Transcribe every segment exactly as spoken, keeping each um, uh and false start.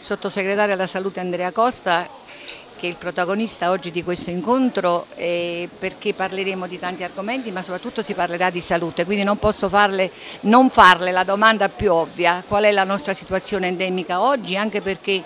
sottosegretario alla Salute Andrea Costa, che è il protagonista oggi di questo incontro, eh, perché parleremo di tanti argomenti, ma soprattutto si parlerà di salute, quindi non posso farle, non farle la domanda più ovvia: qual è la nostra situazione endemica oggi, anche perché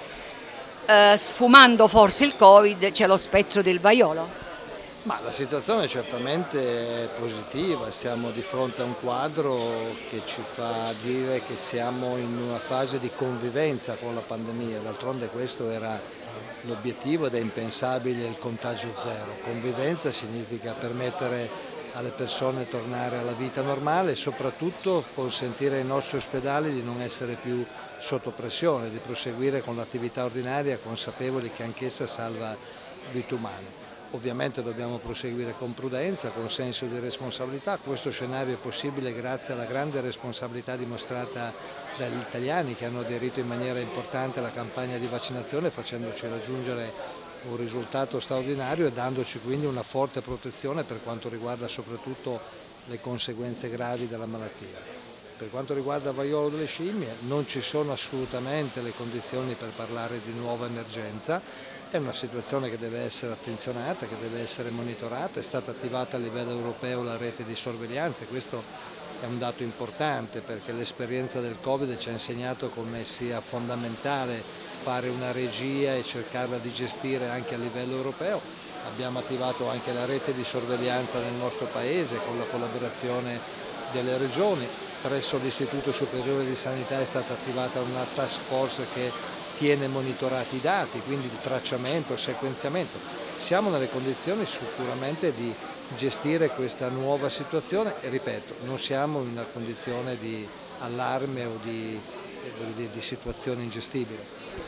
eh, sfumando forse il Covid c'è lo spettro del vaiolo. Ma la situazione è certamente positiva, siamo di fronte a un quadro che ci fa dire che siamo in una fase di convivenza con la pandemia, d'altronde questo era l'obiettivo ed è impensabile il contagio zero. Convivenza significa permettere alle persone di tornare alla vita normale e soprattutto consentire ai nostri ospedali di non essere più sotto pressione, di proseguire con l'attività ordinaria consapevoli che anch'essa salva vite umane. Ovviamente dobbiamo proseguire con prudenza, con senso di responsabilità. Questo scenario è possibile grazie alla grande responsabilità dimostrata dagli italiani che hanno aderito in maniera importante alla campagna di vaccinazione, facendoci raggiungere un risultato straordinario e dandoci quindi una forte protezione per quanto riguarda soprattutto le conseguenze gravi della malattia. Per quanto riguarda il vaiolo delle scimmie non ci sono assolutamente le condizioni per parlare di nuova emergenza. È una situazione che deve essere attenzionata, che deve essere monitorata, è stata attivata a livello europeo la rete di sorveglianza e questo è un dato importante perché l'esperienza del Covid ci ha insegnato come sia fondamentale fare una regia e cercarla di gestire anche a livello europeo. Abbiamo attivato anche la rete di sorveglianza nel nostro Paese con la collaborazione delle regioni. Presso l'Istituto Superiore di Sanità è stata attivata una task force che tiene monitorati i dati, quindi il tracciamento, il sequenziamento. Siamo nelle condizioni sicuramente di gestire questa nuova situazione e ripeto, non siamo in una condizione di allarme o di, di, di situazione ingestibile.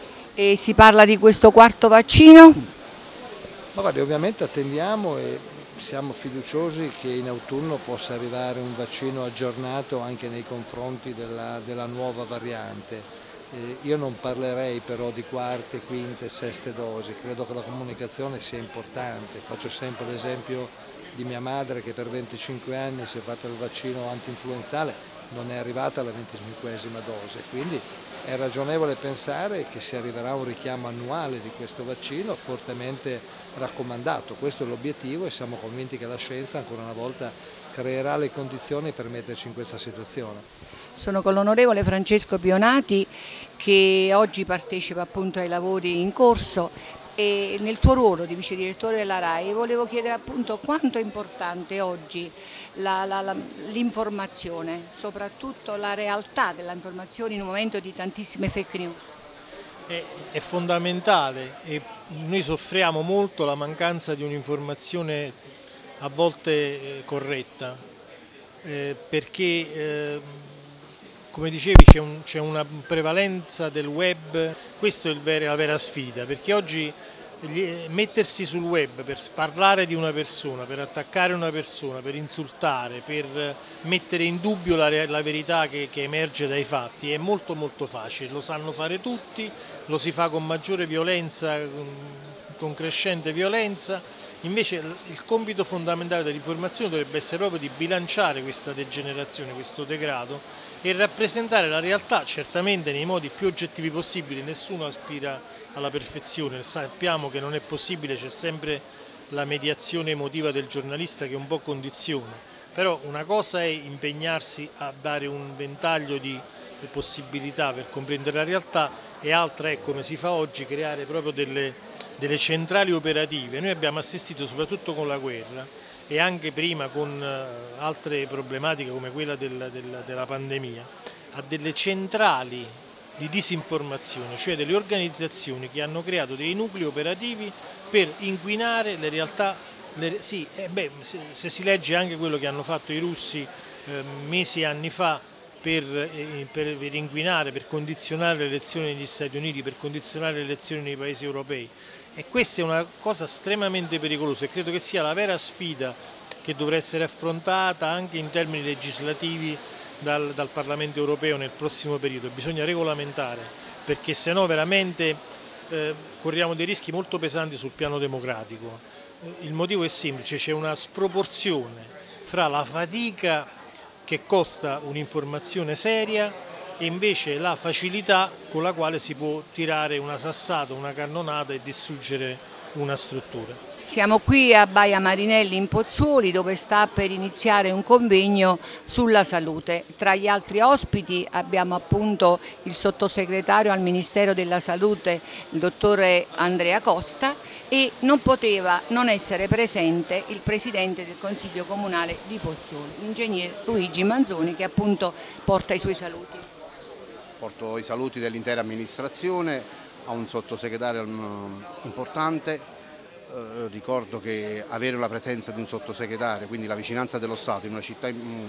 E si parla di questo quarto vaccino? Ma guardi, ovviamente attendiamo e siamo fiduciosi che in autunno possa arrivare un vaccino aggiornato anche nei confronti della, della nuova variante. Eh, io non parlerei però di quarte, quinte, seste dosi, credo che la comunicazione sia importante. Faccio sempre l'esempio di mia madre che per venticinque anni si è fatta il vaccino antinfluenzale, non è arrivata alla venticinquesima dose, quindi è ragionevole pensare che si arriverà a un richiamo annuale di questo vaccino fortemente raccomandato. Questo è l'obiettivo e siamo convinti che la scienza ancora una volta creerà le condizioni per metterci in questa situazione. Sono con l'onorevole Francesco Pionati che oggi partecipa appunto ai lavori in corso e nel tuo ruolo di vice direttore della RAI volevo chiedere appunto quanto è importante oggi l'informazione, soprattutto la realtà dell'informazione in un momento di tantissime fake news. È, è fondamentale e noi soffriamo molto la mancanza di un'informazione a volte eh, corretta eh, perché eh, come dicevi c'è un, c'è una prevalenza del web, questa è il vera, la vera sfida, perché oggi gli, mettersi sul web per parlare di una persona, per attaccare una persona, per insultare, per mettere in dubbio la, la verità che, che emerge dai fatti è molto molto facile, lo sanno fare tutti, lo si fa con maggiore violenza, con crescente violenza. Invece il compito fondamentale dell'informazione dovrebbe essere proprio di bilanciare questa degenerazione, questo degrado e rappresentare la realtà certamente nei modi più oggettivi possibili. Nessuno aspira alla perfezione, sappiamo che non è possibile, c'è sempre la mediazione emotiva del giornalista che un po' condiziona, però una cosa è impegnarsi a dare un ventaglio di possibilità per comprendere la realtà e altra è, come si fa oggi, creare proprio delle, delle centrali operative. Noi abbiamo assistito soprattutto con la guerra e anche prima con altre problematiche come quella del, del, della pandemia, a delle centrali di disinformazione, cioè delle organizzazioni che hanno creato dei nuclei operativi per inquinare le realtà. Le, sì, eh beh, se, se si legge anche quello che hanno fatto i russi eh, mesi e anni fa per, eh, per, per inquinare, per condizionare le elezioni negli Stati Uniti, per condizionare le elezioni nei paesi europei. E questa è una cosa estremamente pericolosa e credo che sia la vera sfida che dovrà essere affrontata anche in termini legislativi dal, dal Parlamento europeo nel prossimo periodo. Bisogna regolamentare perché se no veramente eh, corriamo dei rischi molto pesanti sul piano democratico. Il motivo è semplice, c'è una sproporzione fra la fatica che costa un'informazione seria e invece la facilità con la quale si può tirare una sassata, una cannonata e distruggere una struttura. Siamo qui a Baia Marinelli in Pozzuoli, dove sta per iniziare un convegno sulla salute. Tra gli altri ospiti abbiamo appunto il sottosegretario al Ministero della Salute, il dottore Andrea Costa, e non poteva non essere presente il presidente del Consiglio Comunale di Pozzuoli, l'ingegner Luigi Manzoni, che appunto porta i suoi saluti. Porto i saluti dell'intera amministrazione a un sottosegretario importante. Eh, ricordo che avere la presenza di un sottosegretario, quindi la vicinanza dello Stato in una città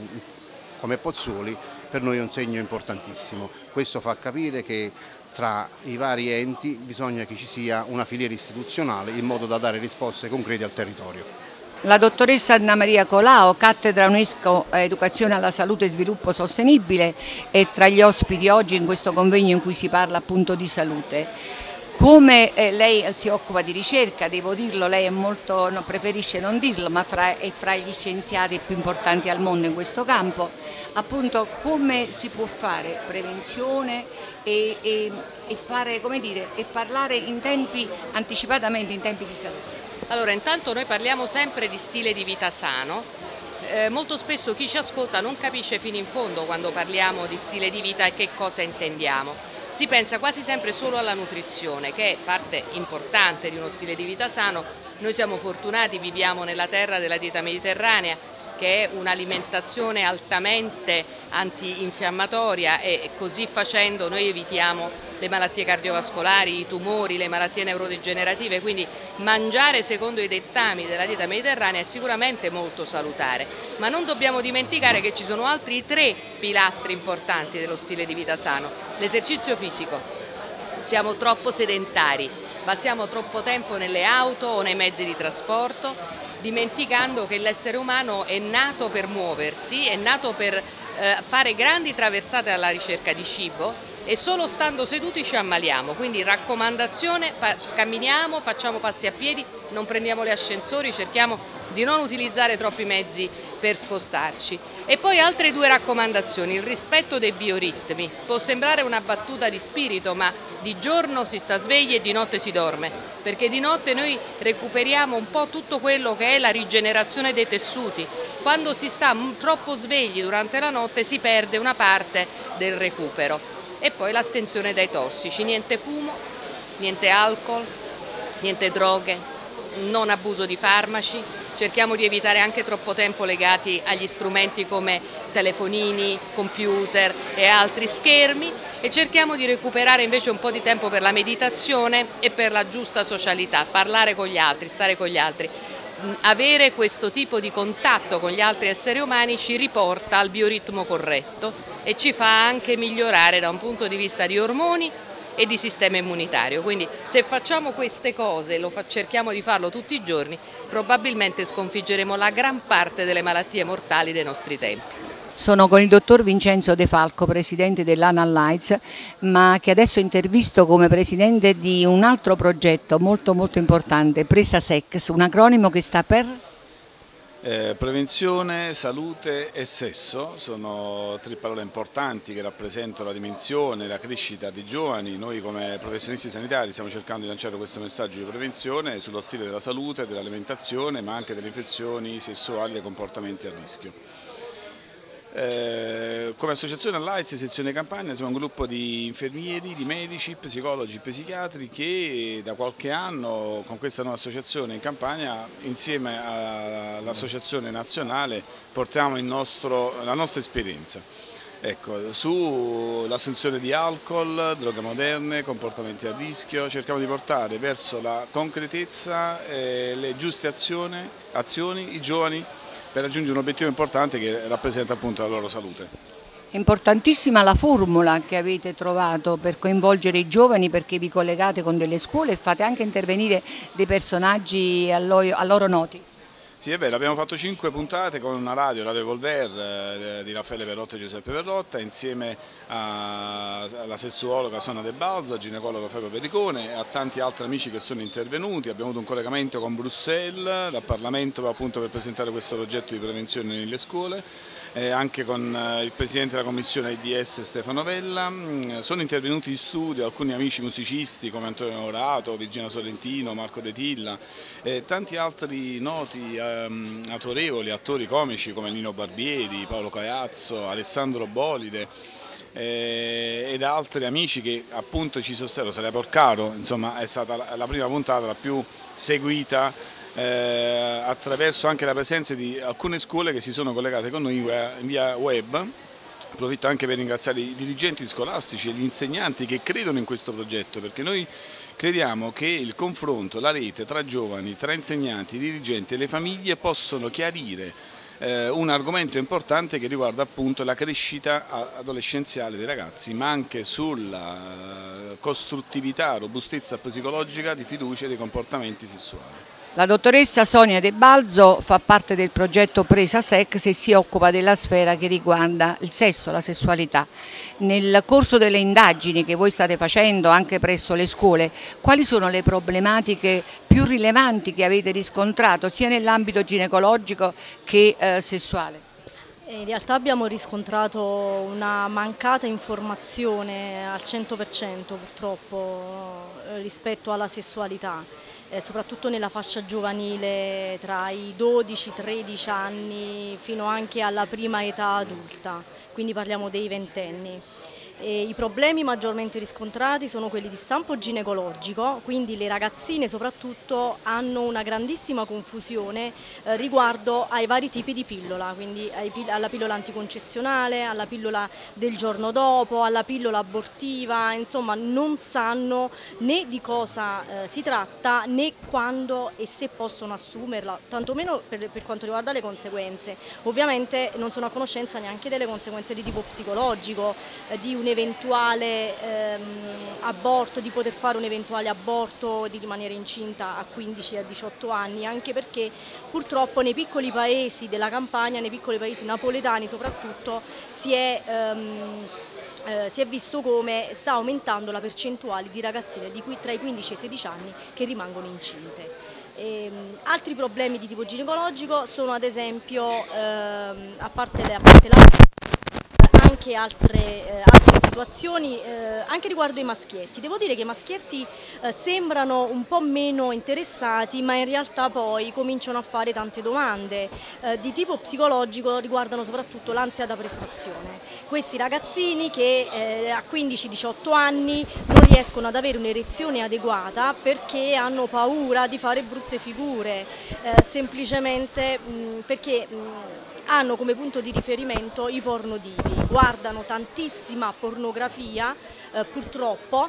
come Pozzuoli, per noi è un segno importantissimo. Questo fa capire che tra i vari enti bisogna che ci sia una filiera istituzionale in modo da dare risposte concrete al territorio. La dottoressa Anna Maria Colao, cattedra UNESCO Educazione alla Salute e Sviluppo Sostenibile, è tra gli ospiti oggi in questo convegno in cui si parla appunto di salute. Come eh, lei si occupa di ricerca, devo dirlo, lei è molto, no, preferisce non dirlo, ma fra, è fra gli scienziati più importanti al mondo in questo campo, appunto come si può fare prevenzione e, e, e, fare, come dire, e parlare in tempi, anticipatamente in tempi di salute? Allora, intanto noi parliamo sempre di stile di vita sano. Eh, molto spesso chi ci ascolta non capisce fino in fondo quando parliamo di stile di vita e che cosa intendiamo. Si pensa quasi sempre solo alla nutrizione, che è parte importante di uno stile di vita sano. Noi siamo fortunati, viviamo nella terra della dieta mediterranea, che è un'alimentazione altamente antinfiammatoria, e così facendo noi evitiamo le malattie cardiovascolari, i tumori, le malattie neurodegenerative, quindi mangiare secondo i dettami della dieta mediterranea è sicuramente molto salutare, ma non dobbiamo dimenticare che ci sono altri tre pilastri importanti dello stile di vita sano. L'esercizio fisico, siamo troppo sedentari, passiamo troppo tempo nelle auto o nei mezzi di trasporto, dimenticando che l'essere umano è nato per muoversi, è nato per eh, fare grandi traversate alla ricerca di cibo, e solo stando seduti ci ammaliamo. Quindi raccomandazione: camminiamo, facciamo passi a piedi, non prendiamo gli ascensori, cerchiamo di non utilizzare troppi mezzi per spostarci. E poi altre due raccomandazioni: il rispetto dei bioritmi. Può sembrare una battuta di spirito, ma di giorno si sta svegli e di notte si dorme, perché di notte noi recuperiamo un po' tutto quello che è la rigenerazione dei tessuti. Quando si sta troppo svegli durante la notte si perde una parte del recupero. E poi l'astensione dai tossici: niente fumo, niente alcol, niente droghe, non abuso di farmaci. Cerchiamo di evitare anche troppo tempo legati agli strumenti come telefonini, computer e altri schermi, e cerchiamo di recuperare invece un po' di tempo per la meditazione e per la giusta socialità, parlare con gli altri, stare con gli altri. Avere questo tipo di contatto con gli altri esseri umani ci riporta al bioritmo corretto e ci fa anche migliorare da un punto di vista di ormoni e di sistema immunitario. Quindi se facciamo queste cose, lo fa, cerchiamo di farlo tutti i giorni, probabilmente sconfiggeremo la gran parte delle malattie mortali dei nostri tempi. Sono con il dottor Vincenzo De Falco, presidente dell'Anallights, ma che adesso intervisto come presidente di un altro progetto molto molto importante, PresaSex, un acronimo che sta per? Eh, prevenzione, salute e sesso sono tre parole importanti che rappresentano la dimensione, la crescita dei giovani. Noi come professionisti sanitari stiamo cercando di lanciare questo messaggio di prevenzione sullo stile della salute, dell'alimentazione, ma anche delle infezioni sessuali e comportamenti a rischio. Eh, come associazione Anallights sezione Campania siamo un gruppo di infermieri, di medici, psicologi, psichiatri che da qualche anno con questa nuova associazione in Campania, insieme all'associazione nazionale, portiamo il nostro, la nostra esperienza. Ecco, sull'assunzione di alcol, droghe moderne, comportamenti a rischio, cerchiamo di portare verso la concretezza e le giuste azioni, azioni i giovani per raggiungere un obiettivo importante che rappresenta appunto la loro salute. È importantissima la formula che avete trovato per coinvolgere i giovani, perché vi collegate con delle scuole e fate anche intervenire dei personaggi a loro noti. Sì, è vero, abbiamo fatto cinque puntate con una radio, Radio Volver, eh, di Raffaele Perrotta e Giuseppe Perrotta, insieme a, alla sessuologa Sonia De Balzo, al ginecologo Fabio Pericone e a tanti altri amici che sono intervenuti. Abbiamo avuto un collegamento con Bruxelles, dal Parlamento, appunto per presentare questo progetto di prevenzione nelle scuole, eh, anche con eh, il Presidente della Commissione AIDS Stefano Vella. Sono intervenuti in studio alcuni amici musicisti come Antonio Orato, Virginia Sorrentino, Marco De Tilla e tanti altri noti eh, autorevoli attori comici come Nino Barbieri, Paolo Caiazzo, Alessandro Bolide eh, ed altri amici che appunto ci sostengono. Salia Porcaro, insomma, è stata la, la prima puntata, la più seguita eh, attraverso anche la presenza di alcune scuole che si sono collegate con noi in via web. Approfitto anche per ringraziare i dirigenti scolastici e gli insegnanti che credono in questo progetto, perché noi crediamo che il confronto, la rete tra giovani, tra insegnanti, dirigenti e le famiglie possono chiarire eh, un argomento importante che riguarda appunto la crescita adolescenziale dei ragazzi, ma anche sulla costruttività, robustezza psicologica di fiducia e dei comportamenti sessuali. La dottoressa Sonia De Balzo fa parte del progetto Presa Sex e si occupa della sfera che riguarda il sesso, la sessualità. Nel corso delle indagini che voi state facendo anche presso le scuole, quali sono le problematiche più rilevanti che avete riscontrato sia nell'ambito ginecologico che eh, sessuale? In realtà abbiamo riscontrato una mancata informazione al cento per cento purtroppo rispetto alla sessualità. Eh, soprattutto nella fascia giovanile tra i dodici tredici anni fino anche alla prima età adulta, quindi parliamo dei ventenni. E i problemi maggiormente riscontrati sono quelli di stampo ginecologico, quindi le ragazzine soprattutto hanno una grandissima confusione eh, riguardo ai vari tipi di pillola, quindi ai, alla pillola anticoncezionale, alla pillola del giorno dopo, alla pillola abortiva, insomma non sanno né di cosa eh, si tratta né quando e se possono assumerla, tantomeno per, per quanto riguarda le conseguenze. Ovviamente non sono a conoscenza neanche delle conseguenze di tipo psicologico, eh, di un eventuale ehm, aborto, di poter fare un eventuale aborto, di rimanere incinta a quindici a diciotto anni, anche perché purtroppo nei piccoli paesi della Campania, nei piccoli paesi napoletani soprattutto, si è, ehm, eh, si è visto come sta aumentando la percentuale di ragazzine di cui, tra i quindici e i sedici anni che rimangono incinte. E, um, altri problemi di tipo ginecologico sono ad esempio, ehm, a parte le, a parte la anche altre, eh, altre situazioni eh, anche riguardo i maschietti. Devo dire che i maschietti eh, sembrano un po' meno interessati, ma in realtà poi cominciano a fare tante domande eh, di tipo psicologico, riguardano soprattutto l'ansia da prestazione. Questi ragazzini che eh, a quindici diciotto anni non riescono ad avere un'erezione adeguata perché hanno paura di fare brutte figure, eh, semplicemente mh, perché mh, hanno come punto di riferimento i pornodivi, guardano tantissima pornografia eh, purtroppo.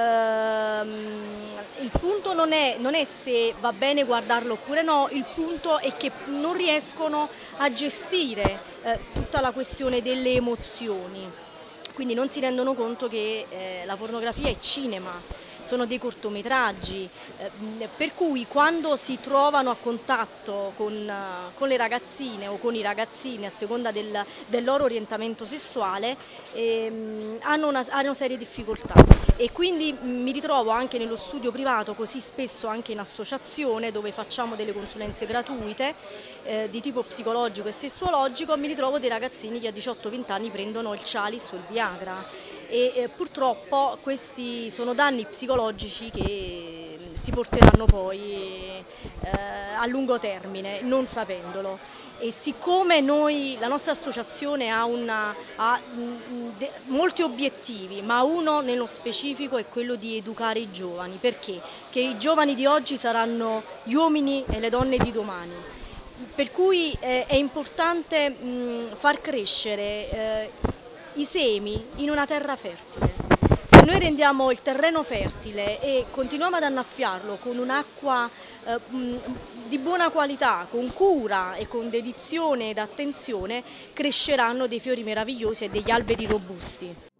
Ehm, il punto non è, non è se va bene guardarlo oppure no, il punto è che non riescono a gestire eh, tutta la questione delle emozioni, quindi non si rendono conto che eh, la pornografia è cinema. Sono dei cortometraggi, eh, per cui quando si trovano a contatto con, uh, con le ragazzine o con i ragazzini a seconda del, del loro orientamento sessuale ehm, hanno una, hanno serie difficoltà e quindi mi ritrovo anche nello studio privato, così spesso anche in associazione dove facciamo delle consulenze gratuite eh, di tipo psicologico e sessuologico, mi ritrovo dei ragazzini che a diciotto venti anni prendono il Cialis o il Viagra. E eh, purtroppo questi sono danni psicologici che si porteranno poi eh, a lungo termine, non sapendolo. E siccome noi, la nostra associazione ha, una, ha de, molti obiettivi, ma uno nello specifico è quello di educare i giovani, perché? Che i giovani di oggi saranno gli uomini e le donne di domani. Per cui eh, è importante mh, far crescere eh, i semi in una terra fertile. Se noi rendiamo il terreno fertile e continuiamo ad annaffiarlo con un'acqua eh, di buona qualità, con cura e con dedizione ed attenzione, cresceranno dei fiori meravigliosi e degli alberi robusti.